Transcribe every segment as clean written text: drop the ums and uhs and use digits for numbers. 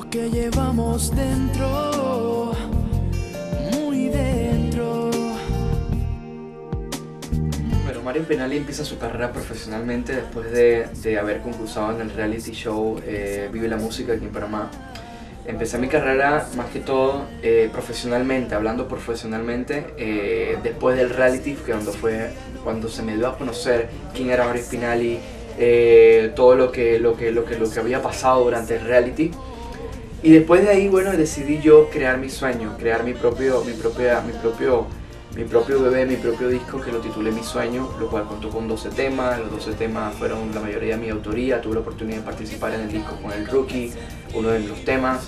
lo que llevamos dentro, muy dentro. Bueno, Mario Pinali empieza su carrera profesionalmente después de haber concursado en el reality show Vive la Música aquí en Panamá. Empecé mi carrera más que todo profesionalmente, hablando profesionalmente, después del reality, que cuando se me dio a conocer quién era Mario Pinali, todo lo que había pasado durante el reality. Y después de ahí, bueno, decidí yo crear mi sueño, crear mi propio bebé, mi propio disco, que lo titulé Mi Sueño, lo cual contó con 12 temas. Los 12 temas fueron la mayoría de mi autoría. Tuve la oportunidad de participar en el disco con el Rookie, uno de los temas.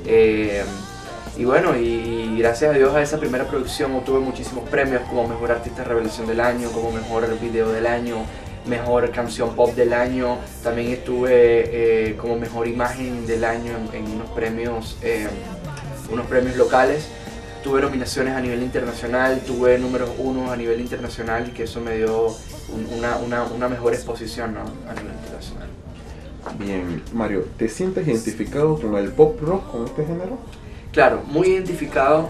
Y bueno, y gracias a Dios a esa primera producción obtuve muchísimos premios, como Mejor Artista Revelación del Año, como Mejor Video del Año, Mejor Canción Pop del Año. También estuve como Mejor Imagen del Año en unos premios locales. Tuve nominaciones a nivel internacional, tuve números 1 a nivel internacional, y que eso me dio una mejor exposición, ¿no?, a nivel internacional. Bien, Mario, ¿te sientes identificado con el pop rock, con este género? Claro, muy identificado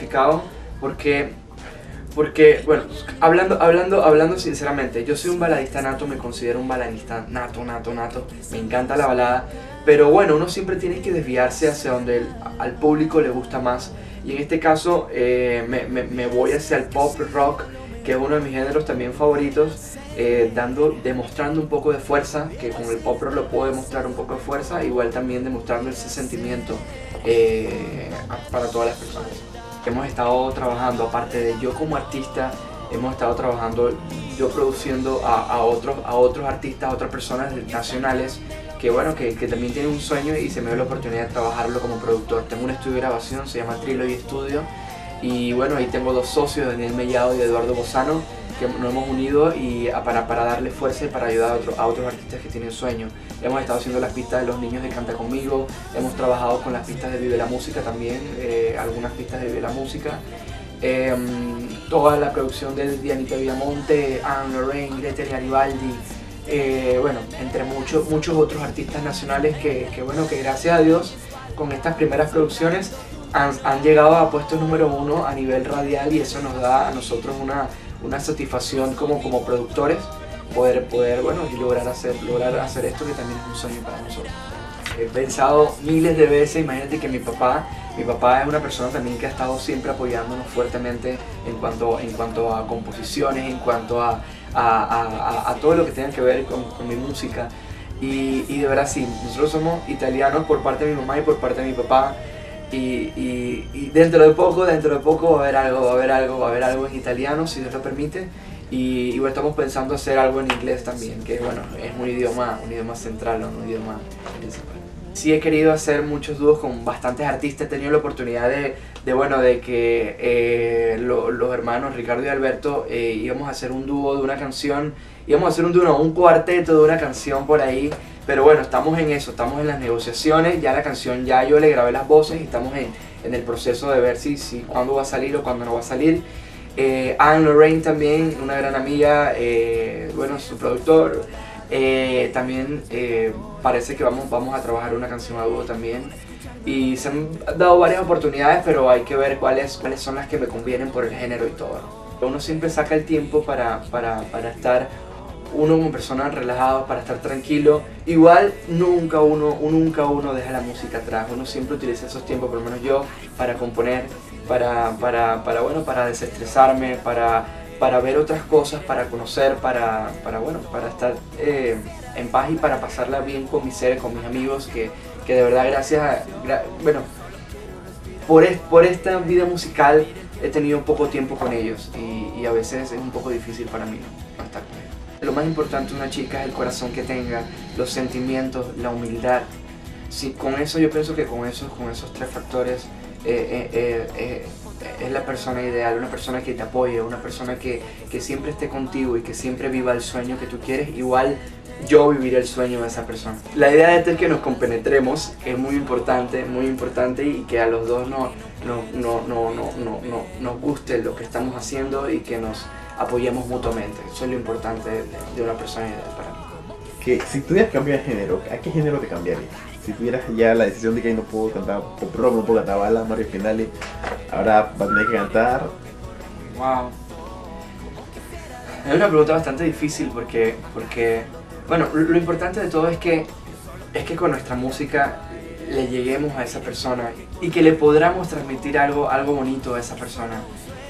porque bueno, hablando sinceramente, yo soy un baladista nato, me considero un baladista nato, me encanta la balada, pero bueno, uno siempre tiene que desviarse hacia donde al público le gusta más, y en este caso me voy hacia el pop rock, que es uno de mis géneros también favoritos, demostrando un poco de fuerza, que con el pop rock lo puedo demostrar un poco de fuerza, igual también demostrando ese sentimiento para todas las personas. Hemos estado trabajando, aparte de yo como artista, hemos estado trabajando yo produciendo a otros artistas, a otras personas nacionales que bueno, que también tienen un sueño, y se me dio la oportunidad de trabajarlo como productor. Tengo un estudio de grabación, se llama Trilogy Studio, y bueno, ahí tengo 2 socios, Daniel Mellado y Eduardo Bozano, que nos hemos unido para darle fuerza y para ayudar a otros artistas que tienen sueños. Hemos estado haciendo las pistas de los niños de Canta Conmigo, hemos trabajado con las pistas de Vive la Música también, algunas pistas de Vive la Música. Toda la producción de Dianita Villamonte, Anne Lorraine, Gretel Garibaldi, bueno, entre muchos otros artistas nacionales que bueno, que gracias a Dios con estas primeras producciones han llegado a puestos número 1 a nivel radial, y eso nos da a nosotros una satisfacción como productores, poder bueno, y lograr hacer esto, que también es un sueño para nosotros. He pensado miles de veces, imagínate que mi papá es una persona también que ha estado siempre apoyándonos fuertemente en cuanto a composiciones, en cuanto a todo lo que tenga que ver con mi música, y de verdad sí, nosotros somos italianos por parte de mi mamá y por parte de mi papá, y dentro de poco va a haber algo en italiano, si Dios lo permite, y bueno, estamos pensando hacer algo en inglés también, que bueno, es un idioma central, un idioma principal. Sí, he querido hacer muchos dúos con bastantes artistas. He tenido la oportunidad de que los hermanos Ricardo y Alberto íbamos a hacer un dúo de una canción, un cuarteto de una canción por ahí, pero bueno, estamos en eso, estamos en las negociaciones. Ya la canción, ya yo le grabé las voces y estamos en el proceso de ver cuándo va a salir o cuándo no va a salir. Anne Lorraine también, una gran amiga, bueno, su productor. También parece que vamos a trabajar una canción a dúo también, y se han dado varias oportunidades, pero hay que ver cuáles son las que me convienen por el género y todo. Uno siempre saca el tiempo para estar uno como persona relajado, para estar tranquilo. Igual nunca uno deja la música atrás, uno siempre utiliza esos tiempos, por lo menos yo, para componer, bueno, para desestresarme, para ver otras cosas, para conocer, para estar en paz y para pasarla bien con mis seres, con mis amigos, que de verdad bueno, por esta vida musical he tenido poco tiempo con ellos, y a veces es un poco difícil para mí no estar con ellos. Lo más importante de una chica es el corazón que tenga, los sentimientos, la humildad. Sí, con eso, yo pienso que con esos 3 factores es la persona ideal, una persona que te apoye, una persona que siempre esté contigo y que siempre viva el sueño que tú quieres. Igual yo viviré el sueño de esa persona. La idea de esto es que nos compenetremos, que es muy importante, y que a los dos nos guste lo que estamos haciendo y que nos apoyemos mutuamente. Eso es lo importante de una persona ideal para mí. Que si tuvieras que cambiar de género, ¿a qué género te cambiarías? si tuvieras ya la decisión de que no puedo cantar pop rock, no puedo cantar baladas, Mario Spinelli, ahora va a tener que cantar. Wow. Es una pregunta bastante difícil porque bueno, lo importante de todo es que con nuestra música le lleguemos a esa persona y que le podamos transmitir algo bonito a esa persona.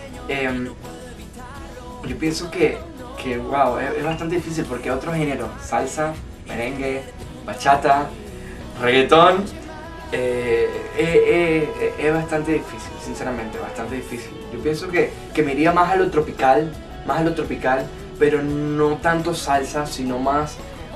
Yo pienso que wow, es bastante difícil porque otros géneros, salsa, merengue, bachata, reggaetón, es bastante difícil, sinceramente, bastante difícil. Yo pienso que me iría más a lo tropical, pero no tanto salsa, sino más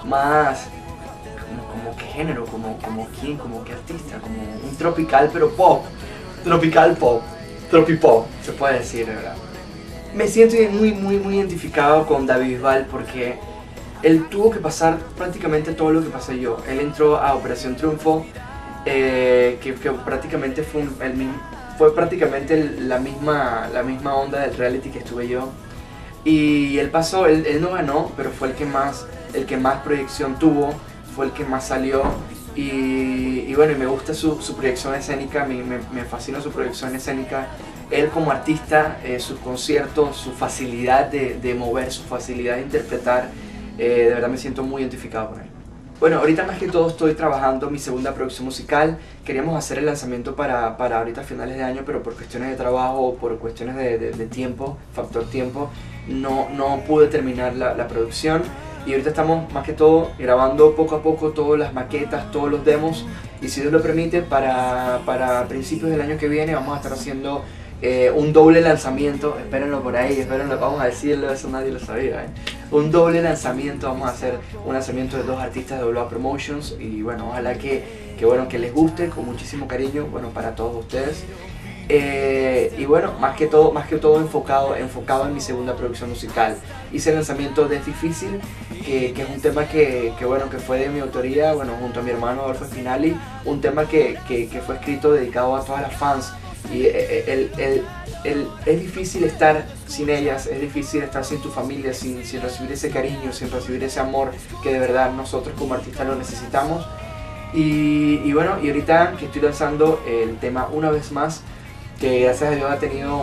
como qué género, como quién, como qué artista, como un tropical pero pop, tropical pop, tropipop, se puede decir, ¿verdad? Me siento muy identificado con David Bisbal porque él tuvo que pasar prácticamente todo lo que pasé yo. Él entró a Operación Triunfo, que prácticamente fue prácticamente la misma onda del reality que estuve yo. Y él pasó, él no ganó, pero fue el que más proyección tuvo, fue el que más salió. Y bueno, y me gusta su proyección escénica, me fascina su proyección escénica. Él como artista, sus conciertos, su facilidad de mover, su facilidad de interpretar, de verdad me siento muy identificado con él. Bueno, ahorita más que todo estoy trabajando mi segunda producción musical. Queríamos hacer el lanzamiento para ahorita a finales de año, pero por cuestiones de trabajo, por cuestiones de tiempo, factor tiempo, no pude terminar la producción. Y ahorita estamos más que todo grabando poco a poco todas las maquetas, todos los demos. Y si Dios lo permite, para principios del año que viene vamos a estar haciendo un doble lanzamiento. Espérenlo por ahí, espérenlo, vamos a decirlo, eso nadie lo sabía. Un doble lanzamiento, vamos a hacer un lanzamiento de 2 artistas de WA Promotions. Y bueno, ojalá que les guste, con muchísimo cariño, bueno, para todos ustedes. Y bueno, más que todo enfocado en mi segunda producción musical. Hice el lanzamiento de Es Difícil, que es un tema que fue de mi autoría, bueno, junto a mi hermano Adolfo Spinelli, un tema que fue escrito dedicado a todas las fans. Y es difícil estar sin ellas, es difícil estar sin tu familia, sin recibir ese cariño, sin recibir ese amor que de verdad nosotros como artistas lo necesitamos. Y bueno, y ahorita que estoy lanzando el tema Una Vez Más, que gracias a Dios ha tenido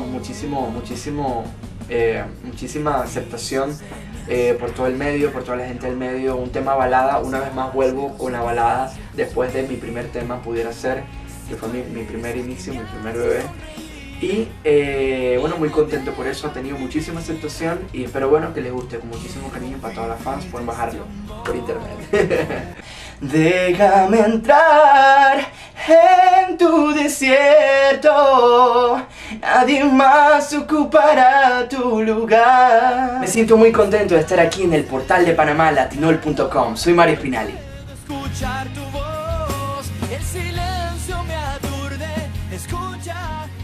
muchísima aceptación por todo el medio, por toda la gente del medio. Un tema balada, una vez más vuelvo con la balada después de mi primer tema Pudiera Ser, que fue mi primer inicio, mi primer bebé. Y bueno, muy contento por eso, ha tenido muchísima aceptación y espero bueno que les guste, con muchísimo cariño para todas las fans, pueden bajarlo por internet. Déjame entrar en tu desierto, nadie más ocupará tu lugar. Me siento muy contento de estar aquí en el portal de Panamá, latinol.com. Soy Mario Spinelli. Escuchar tu voz, el silencio me aturde, escucha.